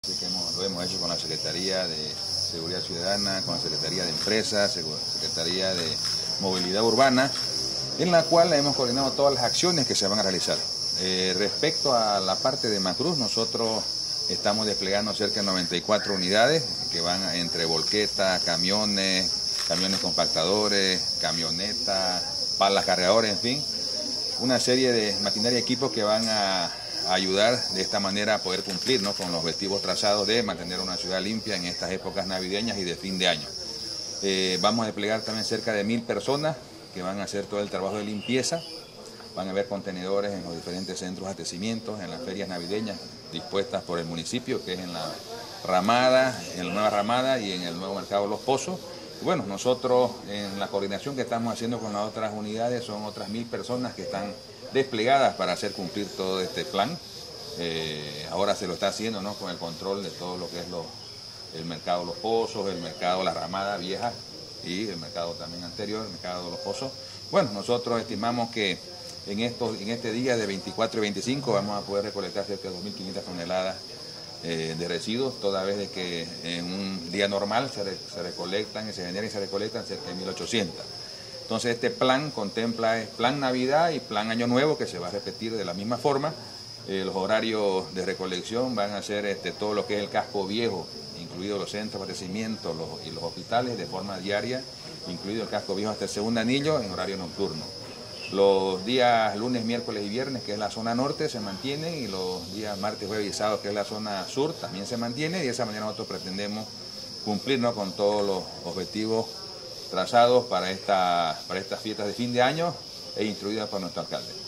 Así que lo hemos hecho con la Secretaría de Seguridad Ciudadana, con la Secretaría de Empresas, Secretaría de Movilidad Urbana, en la cual hemos coordinado todas las acciones que se van a realizar. Respecto a la parte de Macruz, nosotros estamos desplegando cerca de 94 unidades que van entre volquetas, camiones compactadores, camionetas, palas cargadores, en fin, una serie de maquinaria y equipos que van a ayudar de esta manera a poder cumplir, ¿no?, con los objetivos trazados de mantener una ciudad limpia en estas épocas navideñas y de fin de año. Vamos a desplegar también cerca de 1000 personas que van a hacer todo el trabajo de limpieza. Van a haber contenedores en los diferentes centros de abastecimiento, en las ferias navideñas dispuestas por el municipio, que es en la Ramada, en la nueva Ramada y en el nuevo mercado Los Pozos. Y bueno, nosotros en la coordinación que estamos haciendo con las otras unidades son otras 1000 personas que están desplegadas para hacer cumplir todo este plan. Ahora se lo está haciendo, ¿no?, con el control de todo lo que es el mercado Los Pozos, el mercado La Ramada Vieja y el mercado también anterior, el mercado Los Pozos. Bueno, nosotros estimamos que en este día de 24 y 25 vamos a poder recolectar cerca de 2.500 toneladas de residuos, toda vez de que en un día normal se recolectan y se generan y se recolectan cerca de 1.800. Entonces este plan contempla plan Navidad y plan Año Nuevo, que se va a repetir de la misma forma. Los horarios de recolección van a ser todo lo que es el casco viejo, incluidos los centros de abastecimiento y los hospitales, de forma diaria, incluido el casco viejo hasta el segundo anillo en horario nocturno. Los días lunes, miércoles y viernes, que es la zona norte, se mantiene, y los días martes, jueves y sábado, que es la zona sur, también se mantiene, y de esa manera nosotros pretendemos cumplir, ¿no?, con todos los objetivos trazados para estas fiestas de fin de año e instruidas por nuestro alcalde.